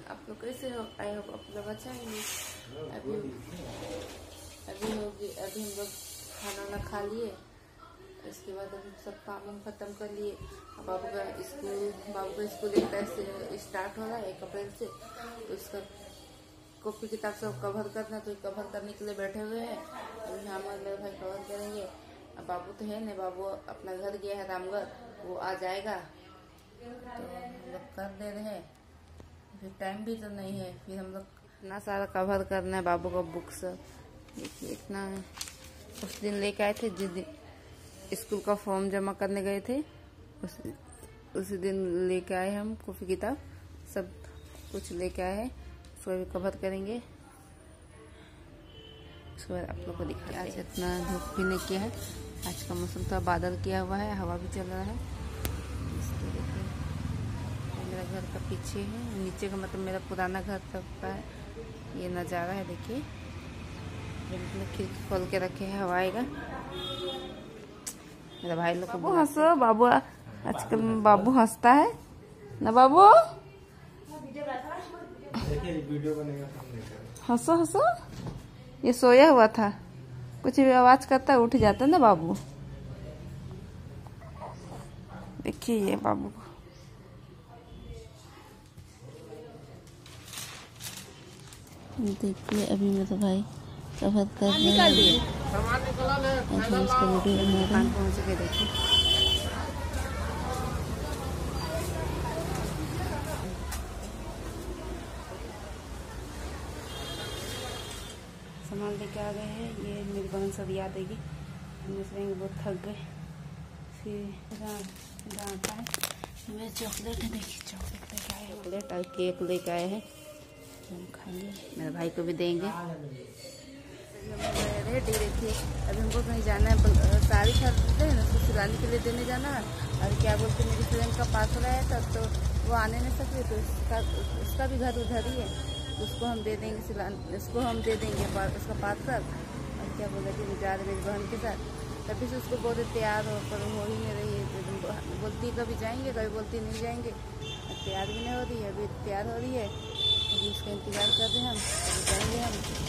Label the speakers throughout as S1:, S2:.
S1: आप लोग कैसे हो? आई होप आप लोग अच्छा होंगे। अभी हम लोग खाना वाना खा लिए। इसके बाद अभी सब काम हम खत्म कर लिए। बाबू का स्कूल 1 तारीख से स्टार्ट हो रहा है, 1 अप्रैल से। तो उसका कॉपी किताब सब कवर करना, तो कवर करने के लिए बैठे हुए हैं। अभी हम और मेरे भाई कवर करेंगे। अब बाबू तो है नहीं, बाबू अपना घर गया है रामगढ़, वो आ जाएगा तो हम लोग कर दे रहे हैं। फिर टाइम भी तो नहीं है, फिर हम लोग इतना सारा कवर करना है बाबू का बुक्स। देखिए इतना है। उस दिन लेके आए थे, जिस दिन स्कूल का फॉर्म जमा करने गए थे, उसी दिन लेके आए हम कॉपी किताब सब कुछ लेके आए हैं। उसको भी कवर करेंगे। उसके बाद आप लोग को दिखाते हैं। आज इतना धूप भी नहीं किया है। आज का मौसम थोड़ा बादल किया हुआ है, हवा भी चल रहा है। इसको देखिए, मेरा घर का पीछे है, नीचे का मतलब मेरा पुराना घर तक का है। ये नज़ारा है, देखिए खिड़की खोल के रखे हैं, हवा आएगा। मेरा भाई लोग को हंसो। बाबू आजकल बाबू हंसता है ना। बाबू हंसो हंसो। ये सोया हुआ था, कुछ भी आवाज करता है उठ जाता है ना बाबू। देखिए ये बाबू को। देखिए अभी मेरा भाई कवर कर रहा है। इसका वीडियो बना रहा है। पहुँच के देखिए सामान लेके आ गए हैं। ये मेरी बहन सब याद आएगी। हम सोचेंगे बहुत थक गए। फिर डांटा है। मेरे चॉकलेट है, देखिए चॉकलेट लेके आए, चॉकलेट और केक लेके आए हैं। हम खाएंगे, मेरे भाई को भी देंगे। रेडी देखिए, अभी हमको कहीं जाना है, साड़ी खरीदते हैं ना, उसको सिलाने के लिए देने जाना है। और क्या बोलते मेरी फ्रेंड का पार्सल आया था, तो वो आने नहीं सके, तो उसका भी घर उधर ही है। उसको हम दे देंगे उसको हम दे देंगे उसका पार्सल। और क्या बोल रहे थे, जा रहे मेरी बहन के साथ। तभी से उसको बोलते तैयार हो, पर हो ही नहीं रही है। बोलती कभी जाएंगे, कभी बोलती नहीं जाएंगे। तैयार भी नहीं हो रही है, अभी तैयार हो रही है। अभी उसका इंतजार कर रहे हैं हम, अभी जाएंगे हम।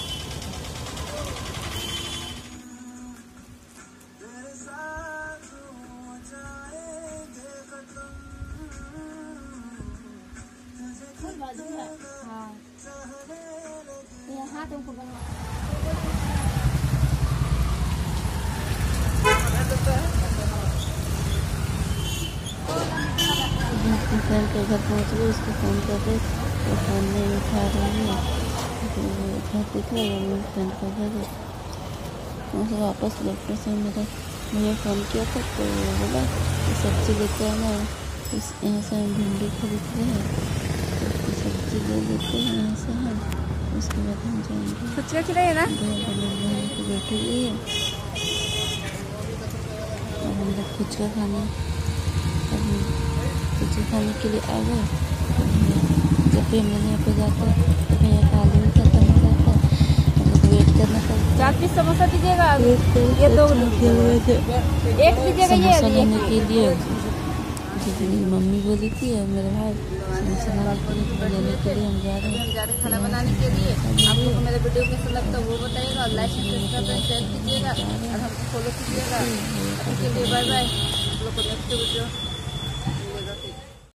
S1: हाँ यहाँ तुमको फ्रेंड के घर पहुँच गए, उसको फ़ोन कर रहे तो फ़ोन नहीं उठा रही है। तो घर दिख रहा है, मेरे फ्रेंड का घर है। वहाँ वापस डॉक्टर से मुझे फ़ोन किया था, तो बोला कि सब्ज़ी लेते आना। यहाँ से हम भिंडी खरीद रहे हैं, तो सब्ज़ी ले लेते हैं यहाँ से हम। उसके बाद हम जाएंगे। फुचका खिलाइए ना। बैठी हुई है और हम लोग फुचका खाने के लिए आ गए। जब भी हम लोग यहाँ पे जाते हैं तो यहाँ का आलू खत्म हो जाता है, हम लोग वेट करना पड़ता है। 4 पीस समोसा दीजिएगा। ये 2 एक दीजिएगा। ये लेने के लिए मम्मी बोली थी और मेरे भाई लेने के लिए हम जा रहे हैं। खाना बनाने के लिए आप लोग को मेरा वीडियो कैसा लगता है वो बताइएगा, और लाइक सब्सक्राइब शेयर कीजिएगा और हमको फॉलो कीजिएगा। अभी के लिए बाय बाय। आप लोग को नेक्स्ट वीडियो